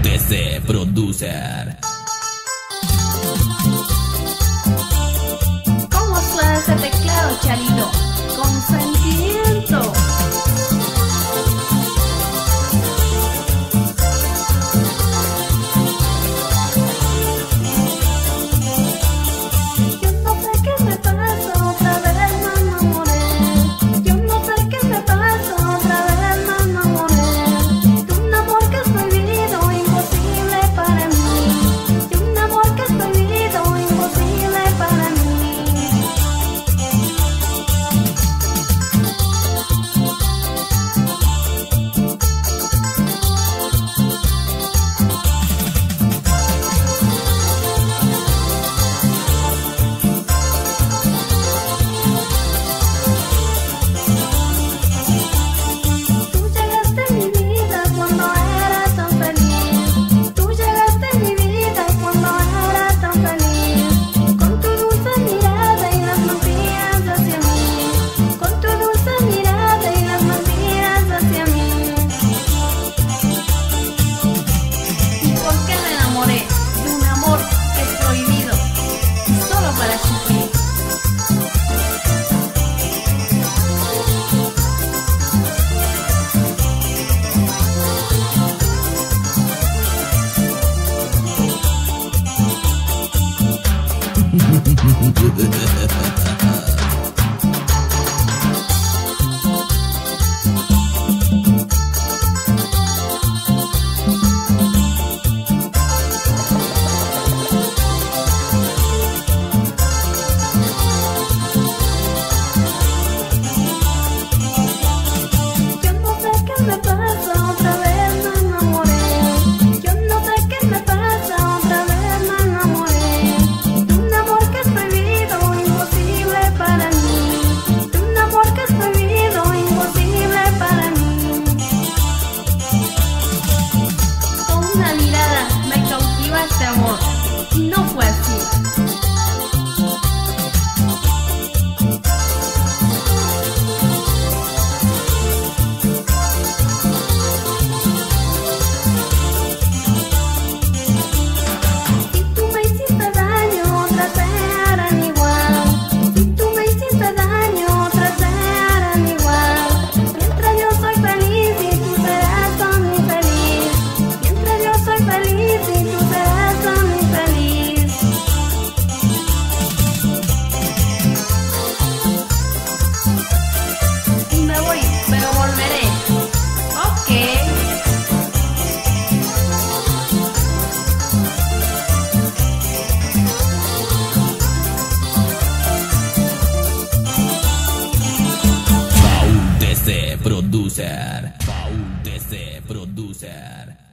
DC Producer. ¿Cómo suena ese teclado, Charito? Con sentimiento. Yo no sé qué me pasa, otra vez me enamoré. Yo no sé qué me pasa, otra vez me enamoré. De un amor que es prohibido, imposible para mí. De un amor que es prohibido, imposible para mí. Tú llegaste en mi vida cuando era tan feliz. Tú llegaste en mi vida cuando era tan feliz. Con tu dulce mirada y las mentiras hacia mí. Con tu dulce mirada y las mentiras hacia mí. ¿Y por qué me enamoré de un amor que es prohibido solo para sufrir? Yo no sé qué me pasa, otra vez me enamoré. Yo no sé qué me pasa, otra vez me enamoré. De un amor que es prohibido, imposible para mí. De un amor que es prohibido, imposible para mí. Con una mirada me cautiva este amor, y no fue así. Si tú me hiciste daño, otras te harán igual. Si tú me hiciste daño, otras te harán igual. Mientras yo soy feliz y tú serás tan infeliz. Mientras yo soy feliz y tú serás tan infeliz. Y me voy, pero volveré. Ok. Paul DC Producer. Paul DC Producer.